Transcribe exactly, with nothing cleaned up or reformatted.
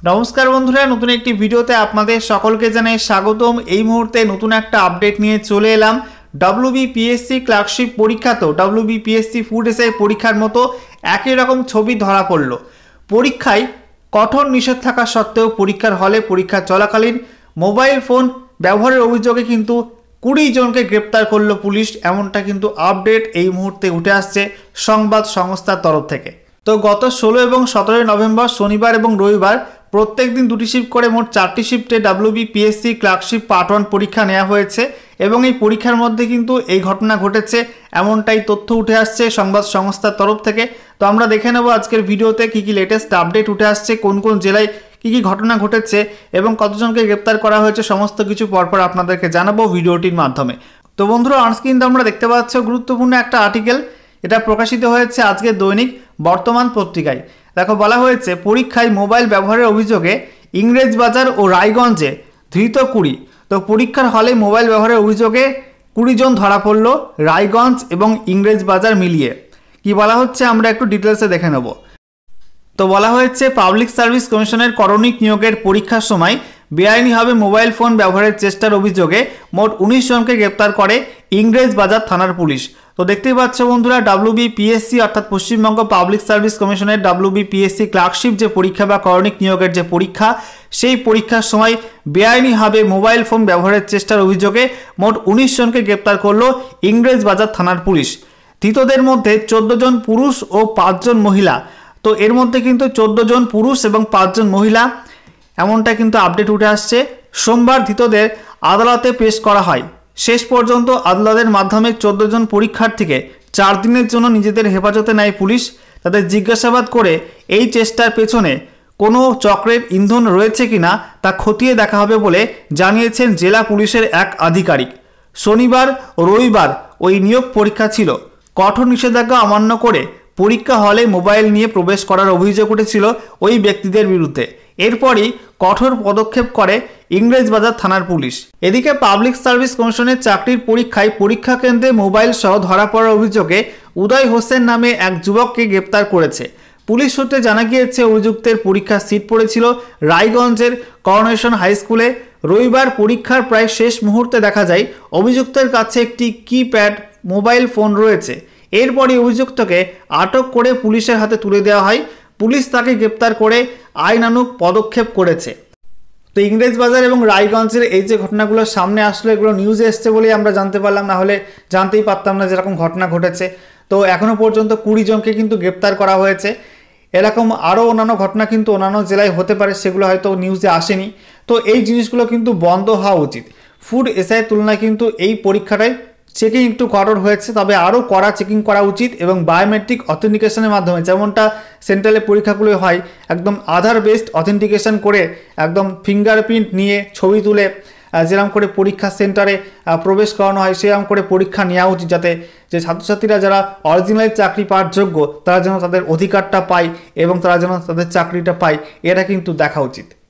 नमस्कार बंधुरा नतून एक भिडियोते आपनादेर सकलके जानाई स्वागतम। এই মুহূর্তে নতুন একটা আপডেট নিয়ে চলে এলাম। ডব্লিউবিপিএসসি ক্লার্কশিপ পরীক্ষা তো ডব্লিউবিপিএসসি ফুড এসআই পরীক্ষার মতো একই রকম ছবি ধরা পড়ল। পরীক্ষায় কঠোর নিষেধ থাকা সত্ত্বেও পরীক্ষার হলে পরীক্ষা চলাকালীন মোবাইল ফোন ব্যবহারের অভিযোগে কিন্তু কুড়ি জনকে গ্রেপ্তার করল পুলিশ। এমনটা কিন্তু আপডেট এই মুহূর্তে উঠে আসছে সংবাদ সংস্থার তরফ থেকে। তো গত ষোলো এবং সতেরোই নভেম্বর শনিবার এবং রবিবার প্রত্যেক দিন দুটি শিফট করে মোট চারটি শিফটে ডব্লিউবিপিএসসি ক্লার্কশিপ পার্ট ওয়ান পরীক্ষা নেওয়া হয়েছে এবং এই পরীক্ষার মধ্যে কিন্তু এই ঘটনা ঘটেছে এমনটাই তথ্য উঠে আসছে সংবাদ সংস্থার তরফ থেকে। তো আমরা দেখে নেব আজকের ভিডিওতে কী কী লেটেস্ট আপডেট উঠে আসছে, কোন কোন জেলায় কী কী ঘটনা ঘটেছে এবং কতজনকে গ্রেপ্তার করা হয়েছে, সমস্ত কিছু পরপর আপনাদেরকে জানাবো ভিডিওটির মাধ্যমে। তো বন্ধুরা অনস্ক্রিন তোমরা দেখতে পাচ্ছ গুরুত্বপূর্ণ একটা আর্টিকেল, এটা প্রকাশিত হয়েছে আজকে দৈনিক বর্তমান পত্রিকায়। দেখো বলা হয়েছে পরীক্ষায় মোবাইল ব্যবহারের অভিযোগে ইংরেজবাজার ও রায়গঞ্জে ধৃত কুড়ি। তো পরীক্ষার হলে মোবাইল ব্যবহারের অভিযোগে কুড়ি জন ধরা পড়ল রায়গঞ্জ এবং ইংরেজবাজার মিলিয়ে। কি বলা হচ্ছে আমরা একটু ডিটেলসে দেখে নেব। তো বলা হয়েছে পাবলিক সার্ভিস কমিশনের করণিক নিয়োগের পরীক্ষার সময় বেআইনিভাবে মোবাইল ফোন ব্যবহারের চেষ্টার অভিযোগে মোট উনিশ জনকে গ্রেপ্তার করে ইংরেজবাজার থানার পুলিশ। তো দেখতেই পাচ্ছ বন্ধুরা ডব্লিউবিপিএসসি অর্থাৎ পশ্চিমবঙ্গ পাবলিক সার্ভিস কমিশনের ডব্লিউবিপিএসসি ক্লার্কশিপ যে পরীক্ষা বা করণিক নিয়োগের যে পরীক্ষা, সেই পরীক্ষার সময় বেআইনিভাবে মোবাইল ফোন ব্যবহারের চেষ্টার অভিযোগে মোট উনিশ জনকে গ্রেপ্তার করলো ইংরেজবাজার থানার পুলিশ। ধৃতদের মধ্যে চোদ্দ জন পুরুষ ও পাঁচজন মহিলা। তো এর মধ্যে কিন্তু চোদ্দ জন পুরুষ এবং পাঁচজন মহিলা, এমনটা কিন্তু আপডেট উঠে আসছে। সোমবার ধৃতদের আদালতে পেশ করা হয়। শেষ পর্যন্ত আদালতের মাধ্যমে চোদ্দ জন পরীক্ষার্থীকে চার দিনের জন্য নিজেদের হেফাজতে নেয় পুলিশ। তাদের জিজ্ঞাসাবাদ করে এই চেষ্টার পেছনে কোনো চক্রের ইন্ধন রয়েছে কিনা তা খতিয়ে দেখা হবে বলে জানিয়েছেন জেলা পুলিশের এক আধিকারিক। শনিবার ও রবিবার ওই নিয়োগ পরীক্ষা ছিল। কঠোর নিষেধাজ্ঞা অমান্য করে পরীক্ষা হলে মোবাইল নিয়ে প্রবেশ করার অভিযোগ উঠেছিল ওই ব্যক্তিদের বিরুদ্ধে। এরপরই কঠোর পদক্ষেপ করে ইংরেজবাজার থানার পুলিশ। এদিকে পাবলিক সার্ভিস কমিশনের চাকরির পরীক্ষায় পরীক্ষা কেন্দ্রে মোবাইল সহ ধরা পড়ার অভিযোগে উদয় হোসেন নামে এক যুবককে গ্রেপ্তার করেছে পুলিশ সূত্রে জানা গিয়েছে। অভিযুক্তের পরীক্ষার সিট পড়েছিল রায়গঞ্জের করোনেশন হাই স্কুলে। রবিবার পরীক্ষার প্রায় শেষ মুহূর্তে দেখা যায় অভিযুক্তের কাছে একটি কিপ্যাড মোবাইল ফোন রয়েছে। এরপরই অভিযুক্তকে আটক করে পুলিশের হাতে তুলে দেওয়া হয়। পুলিশ তাকে গ্রেপ্তার করে আইনানুগ পদক্ষেপ করেছে। তো ইংরেজবাজার এবং রায়গঞ্জের এই যে ঘটনাগুলো সামনে আসলো, এগুলো নিউজে এসছে বলেই আমরা জানতে পারলাম, না হলে জানতেই পারতাম না যেরকম ঘটনা ঘটেছে। তো এখনও পর্যন্ত কুড়ি জনকে কিন্তু গ্রেপ্তার করা হয়েছে। এরকম আরও অন্যান্য ঘটনা কিন্তু অন্যান্য জেলায় হতে পারে, সেগুলো হয়তো নিউজে আসেনি। তো এই জিনিসগুলো কিন্তু বন্ধ হওয়া উচিত। ফুড এসআইয়ের তুলনায় কিন্তু এই পরীক্ষাটায় চেকিং একটু কঠোর হয়েছে, তবে আরও কড়া চেকিং করা উচিত এবং বায়োমেট্রিক অথেন্টিকেশনের মাধ্যমে, যেমনটা সেন্ট্রালে পরীক্ষাগুলো হয় একদম আধার বেসড অথেন্টিকেশন করে একদম ফিঙ্গারপ্রিন্ট নিয়ে ছবি তুলে যেরকম করে পরীক্ষা সেন্টারে প্রবেশ করানো হয় সেরকম করে পরীক্ষা নেওয়া উচিত, যাতে যে ছাত্রছাত্রীরা যারা অরিজিনাল চাকরি পাওয়ার যোগ্য তারা যেন তাদের অধিকারটা পায় এবং তারা যেন তাদের চাকরিটা পায়, এটা কিন্তু দেখা উচিত।